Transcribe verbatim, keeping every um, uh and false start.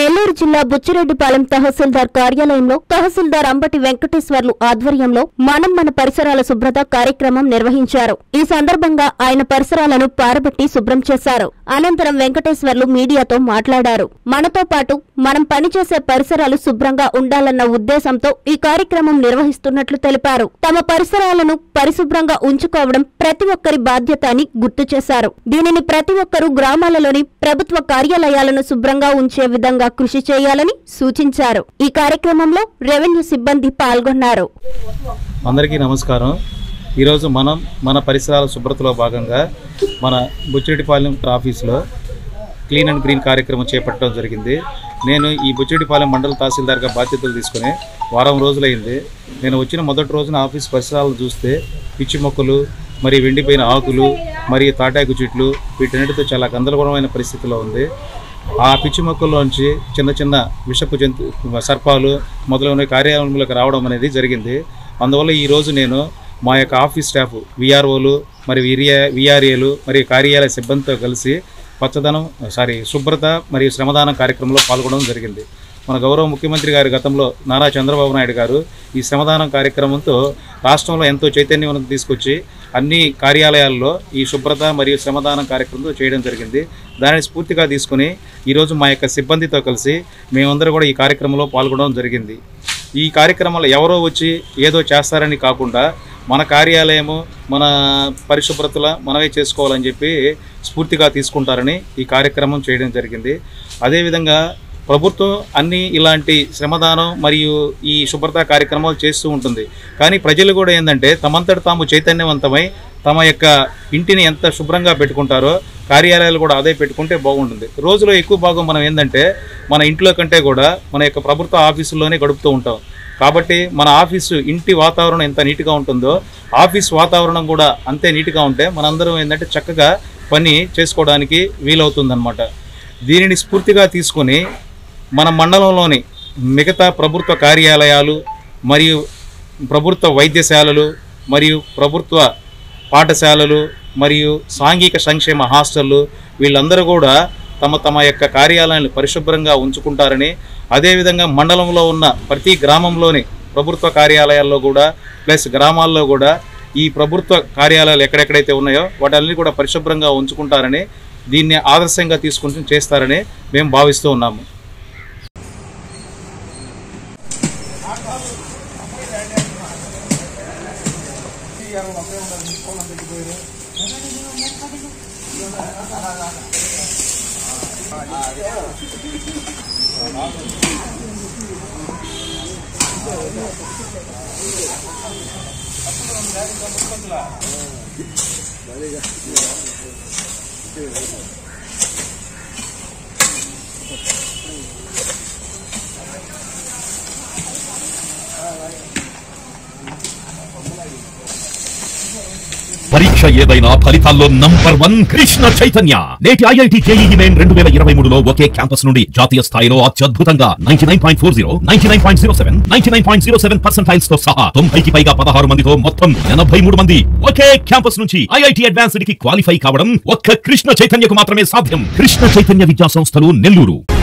నెల్లూరు జిల్లా బుచ్చిరెడ్డిపాలెం తహసీల్దార్ కార్యాలయంలో తహసీల్దార్ అంబటి వెంకటేశ్వర్లు ఆధ్వర్యంలో మనం మన పరిసరాల శుభ్రత కార్యక్రమం నిర్వహించారు. ఈ సందర్భంగా ఆయన పరిసరాలను పారబెట్టి శుభ్రం చేశారు. అనంతరం వెంకటేశ్వర్లు మీడియాతో మాట్లాడారు. మనతో పాటు మనం పనిచేసే పరిసరాలు శుభ్రంగా ఉండాలన్న ఉద్దేశంతో ఈ కార్యక్రమం నిర్వహిస్తున్నట్లు తెలిపారు. తమ పరిసరాలను పరిశుభ్రంగా ఉంచుకోవడం ప్రతి ఒక్కరి బాధ్యత అని గుర్తు చేశారు. దీనిని ప్రతి ఒక్కరూ గ్రామాలలోని ప్రభుత్వ కార్యాలయాలను శుభ్రంగా ఉంచే విధంగా కృషి చేయాలని సూచించారు. ఈ కార్యక్రమంలో రెవెన్యూ సిబ్బంది పాల్గొన్నారు. అందరికీ నమస్కారం. ఈరోజు మనం మన పరిసరాల శుభ్రతలో భాగంగా మన బుచ్చిరెడ్డిపాలెం ఆఫీసులో క్లీన్ అండ్ గ్రీన్ కార్యక్రమం చేపట్టడం జరిగింది. నేను ఈ బుచ్చిరెడ్డిపాలెం మండల తహసీల్దార్గా బాధ్యతలు తీసుకుని వారం రోజులైంది. నేను వచ్చిన మొదటి రోజున ఆఫీస్ పరిసరాలను చూస్తే పిచ్చి మొక్కలు, మరి వెండిపోయిన ఆకులు, మరియు తాటాకు చెట్లు, వీటన్నిటితో చాలా గందరగోళమైన పరిస్థితిలో ఉంది. ఆ పిచ్చి మొక్కల్లోంచి చిన్న చిన్న విషపు జంతు సర్పాలు మొదలైన కార్యాలయంలోకి రావడం అనేది జరిగింది. అందువల్ల ఈరోజు నేను మా యొక్క ఆఫీస్ స్టాఫ్ విఆర్ఓలు మరియు విరియా విఆర్ఏలు మరియు కార్యాలయ సిబ్బందితో కలిసి పచ్చదనం సారీ శుభ్రత మరియు శ్రమదానం కార్యక్రమంలో పాల్గొనడం జరిగింది. మన గౌరవ ముఖ్యమంత్రి గారి గతంలో నారా చంద్రబాబు నాయుడు గారు ఈ శ్రమదానం కార్యక్రమంతో రాష్ట్రంలో ఎంతో చైతన్యం తీసుకొచ్చి అన్ని కార్యాలయాల్లో ఈ శుభ్రత మరియు శ్రమదానం కార్యక్రమంతో చేయడం జరిగింది. దానిని స్ఫూర్తిగా తీసుకుని ఈరోజు మా యొక్క సిబ్బందితో కలిసి మేమందరూ కూడా ఈ కార్యక్రమంలో పాల్గొనడం జరిగింది. ఈ కార్యక్రమంలో ఎవరో వచ్చి ఏదో చేస్తారని కాకుండా మన కార్యాలయము మన పరిశుభ్రతల మనమే చేసుకోవాలని చెప్పి స్ఫూర్తిగా తీసుకుంటారని ఈ కార్యక్రమం చేయడం జరిగింది. అదేవిధంగా ప్రభుత్వం అన్ని ఇలాంటి శ్రమదానం మరియు ఈ శుభ్రత కార్యక్రమాలు చేస్తూ ఉంటుంది. కానీ ప్రజలు కూడా ఏంటంటే తమంతట తాము చైతన్యవంతమై తమ యొక్క ఇంటిని ఎంత శుభ్రంగా పెట్టుకుంటారో కార్యాలయాలు కూడా అదే పెట్టుకుంటే బాగుంటుంది. రోజులో ఎక్కువ భాగం మనం ఏంటంటే మన ఇంట్లో కంటే కూడా మన యొక్క ప్రభుత్వ ఆఫీసుల్లోనే గడుపుతూ ఉంటాం. కాబట్టి మన ఆఫీసు ఇంటి వాతావరణం ఎంత నీట్గా ఉంటుందో ఆఫీస్ వాతావరణం కూడా అంతే నీట్గా ఉంటే మనందరం ఏంటంటే చక్కగా పని చేసుకోవడానికి వీలవుతుందన్నమాట. దీనిని స్ఫూర్తిగా తీసుకొని మన మండలంలోని మిగతా ప్రభుత్వ కార్యాలయాలు మరియు ప్రభుత్వ వైద్యశాలలు మరియు ప్రభుత్వ పాఠశాలలు మరియు సాంఘిక సంక్షేమ హాస్టళ్ళు వీళ్ళందరూ కూడా తమ తమ యొక్క కార్యాలయాలను పరిశుభ్రంగా ఉంచుకుంటారని, అదేవిధంగా మండలంలో ఉన్న ప్రతి గ్రామంలోని ప్రభుత్వ కార్యాలయాల్లో కూడా ప్లస్ గ్రామాల్లో కూడా ఈ ప్రభుత్వ కార్యాలయాలు ఎక్కడెక్కడైతే ఉన్నాయో వాటన్ని కూడా పరిశుభ్రంగా ఉంచుకుంటారని, దీన్ని ఆదర్శంగా తీసుకుంటూ చేస్తారని మేము భావిస్తూ ఉన్నాము. పరీక్ష ఏదైనా ఫలితాల్లో నంబర్ వన్ కృష్ణ చైతన్య. నేటి ఐఐటి జేఈఈ మెయిన్ రెండు వేల ఇరవై మూడులో ఒకే క్యాంపస్ నుండి జాతీయ స్థాయిలో అత్యద్భుతంగా ninety nine point four zero ninety nine point zero seven ninety nine point zero seven percentiles తో సహా తొంభైకి పైగా పదహారు మందితో మొత్తం ఎనభై మూడు మంది ఒకే క్యాంపస్ నుంచి ఐఐటి అడ్వాన్స్డ్ కి క్వాలిఫై కావడం ఒక్క కృష్ణ చైతన్యకు మాత్రమే సాధ్యం. కృష్ణ చైతన్య విద్యా సంస్థలు నెల్లూరు.